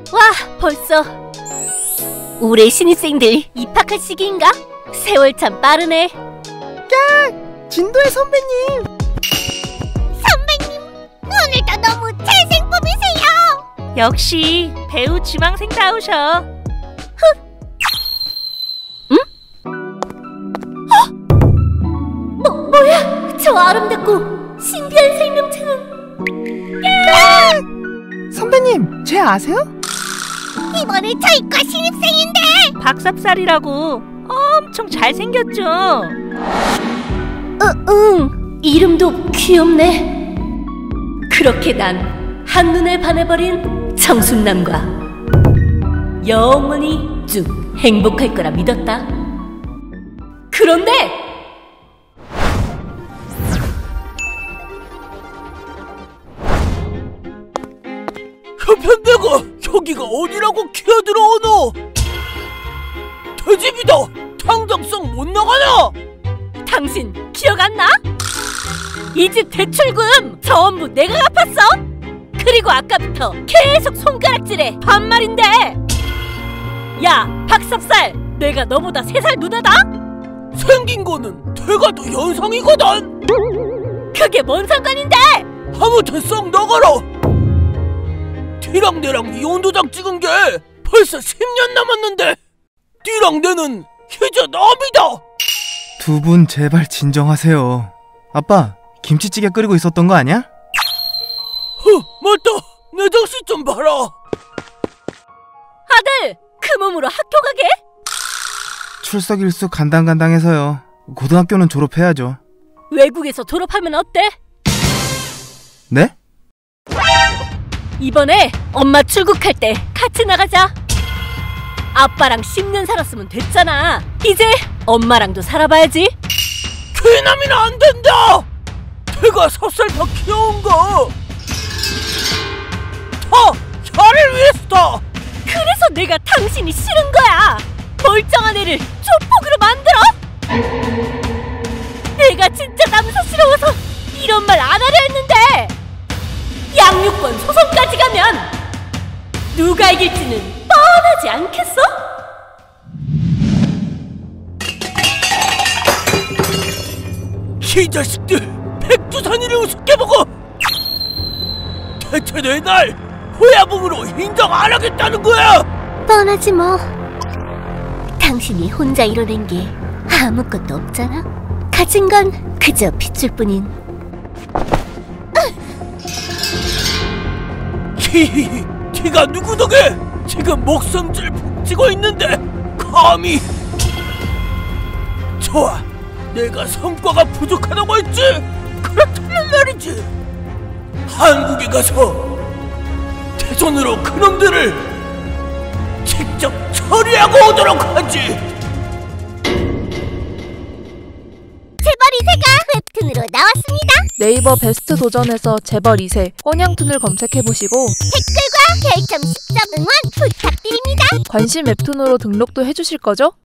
와, 벌써 올해 신입생들 입학할 시기인가? 세월 참 빠르네. 야, 진도의 선배님! 선배님, 오늘도 너무 잘생품이세요! 역시 배우 지망생다우셔. 응? 뭐야? 저 아름답고 신비한 생명체는. 선배님, 쟤 아세요? 이번에 저희과 신입생인데! 박삽살이라고 엄청 잘생겼죠? 응, 이름도 귀엽네. 그렇게 난 한눈에 반해버린 청순남과 영원히 쭉 행복할 거라 믿었다. 그런데 편편대가 여기가 어디라고 기어들어오노? 대집이다! 당장성 못 나가냐? 당신 기억 안 나? 이 집 대출금 전부 내가 갚았어. 그리고 아까부터 계속 손가락질해. 반말인데. 야, 박삽살, 내가 너보다 3살 누나다? 생긴 거는 내가 더 연상이거든! 그게 뭔 상관인데? 아무튼 썩 나가라! 니랑 내랑 이혼 도장 찍은 게 벌써 10년 남았는데 니랑 내는 이제 남이다! 두 분 제발 진정하세요. 아빠, 김치찌개 끓이고 있었던 거 아니야? 맞다! 내 정신 좀 봐라! 아들, 그 몸으로 학교 가게? 출석 일수 간당간당해서요. 고등학교는 졸업해야죠. 외국에서 졸업하면 어때? 네? 이번에 엄마 출국할 때 같이 나가자. 아빠랑 10년 살았으면 됐잖아. 이제 엄마랑도 살아봐야지. 귀남이는 안 된다! 내가 섭살 더 귀여운 거! 다 혀를 위해서다! 그래서 내가 당신이 싫은 거야. 멀쩡한 애를 조폭으로 만들어? 내가 진짜 남사스러워서 이런 말 안 하려 했는데 양육권 소송까지 가면 누가 이길지는 뻔하지 않겠어? 이 자식들! 백두산이를 우습게 보고! 대체 내 날 호야봉으로 인정 안 하겠다는 거야! 뻔하지 뭐. 당신이 혼자 이뤄낸 게 아무것도 없잖아. 가진 건 그저 핏줄 뿐인. 히히히, 네가 누구 덕에 지금 목숨줄 푹쥐고 있는데 감히. 좋아, 내가 성과가 부족하다고 했지? 그렇다는 말이지. 한국에 가서 대전으로 그놈들을 직접 처리하고 오도록 하지. 재벌 2세가 웹툰으로 나왔습니다. 네이버 베스트 도전에서 재벌 2세 혼양툰을 검색해보시고 댓글과 별점 10점 응원 부탁드립니다. 관심 웹툰으로 등록도 해주실 거죠?